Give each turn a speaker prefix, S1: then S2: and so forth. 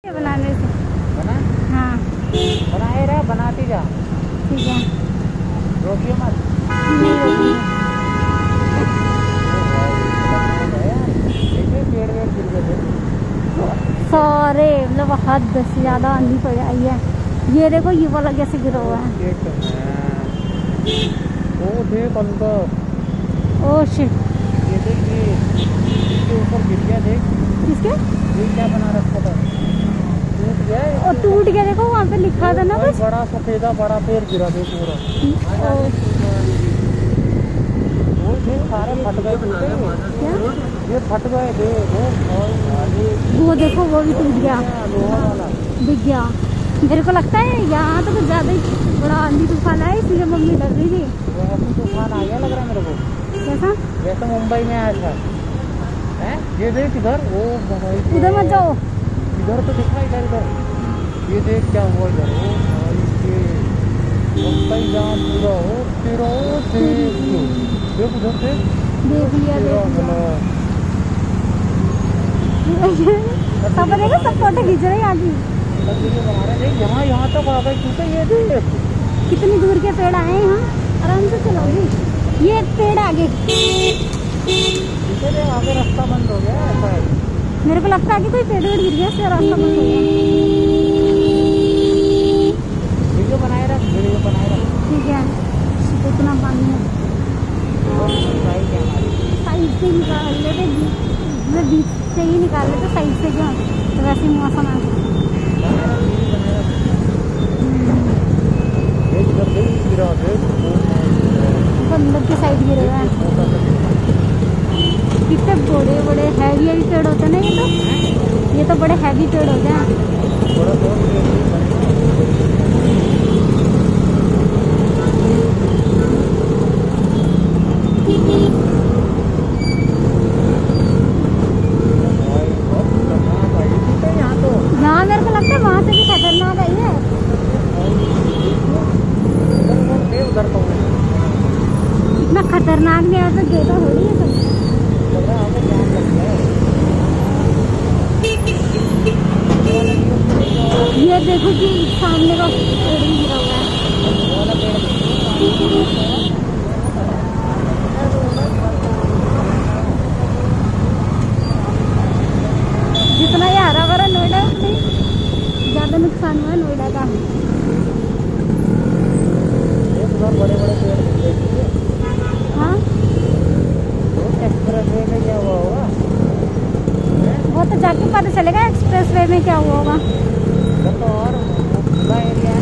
S1: बनाने से
S2: बना।
S1: हाँ
S2: बनाए रहा, बनाती जा।
S1: ठीक है,
S2: रोकियो मत।
S1: नहीं रोकूंगी।
S2: देखिए पेड़ वेड़ गिर गए थे
S1: सारे मतलब हद से ज़्यादा आंधी पड़ आई है। ये देखो ये वाला कैसे गिरा हुआ है।
S2: वो देख अंदर।
S1: ओह शिट,
S2: ये देख, ये इसके ऊपर गिर गया। देख
S1: किसके?
S2: ये क्या बना रखा था, टूट गया।
S1: और टूट गया, देखो वहाँ पे लिखा था ना
S2: भाई
S1: कुछ।
S2: बड़ा सफेदा बड़ा पेड़ गिरा देख पूरा। वो देख सारे फट गए।
S1: क्या?
S2: ये फट गए देख।
S1: वो देखो वो भी टूट गया,
S2: लोहा वाला
S1: दिख गया। मेरे को लगता है यहाँ तो कुछ ज़्यादा ही बड़ा आंधी तूफान आया, इसलिए मम्मी डर रही थी।
S2: वैसे तूफान आ गया लग रहा है मेरे को,
S1: कैसा?
S2: जैसे मुंबई में आया था। हैं? ये देख इधर, ओ भाई
S1: उधर मत जाओ।
S2: इधर तो दिखा, इधर इधर ये देख क्या हुआ इधर। ओ भाई ये मुंबई जाम पूरा हो तेरा। ओ देख उधर देख,
S1: देख लिया
S2: तेरा
S1: देख लिया।
S2: भला।
S1: सब देखो, सब फोटो खींच रहे हैं यहाँ की।
S2: तस्वीरें बना रहे हैं। यहाँ यहाँ तक आ गए क्योंकि ये देख
S1: कितनी दूर के पेड़ आए हैं यहाँ। आराम से चलोगी। ये एक पेड़ आगे,
S2: इसे देख आगे रास्ता बंद हो गया ऐसा है।
S1: मेरे को लगता है कि कोई पेड़ गिर गया, इससे रास्ता बंद हो गया।
S2: वीडियो बनाए रख, वीडियो बनाए रख।
S1: ठीक है, इतना पानी है, साइड से निकाल लेते, मतलब बीच से ही निकाल लेते, साइड से क्यों, तो वैसे ही मौसम है। अंदर की साइड गिर रहा है। कितने बड़े बड़े हैवी हैवी पेड़ होते हैं ना ये तो बड़े हैवी पेड़ होते हैं। यहाँ मेरे को लगता है वहाँ से भी खतरनाक आई है। इतना खतरनाक नहीं है तो देता हो रही है सब। ये देखो कि सामने का पेड़ भी गिरा हुआ है। जितना ये हरा भरा नोएडा है उतनी ज्यादा नुकसान हुआ है नोएडा का।
S2: बड़े बड़े पेड़।
S1: हाँ
S2: एक्सप्रेस वे में क्या हुआ होगा,
S1: वो तो जाके पता चलेगा एक्सप्रेस वे में क्या हुआ होगा।
S2: तो और खुला एरिया है।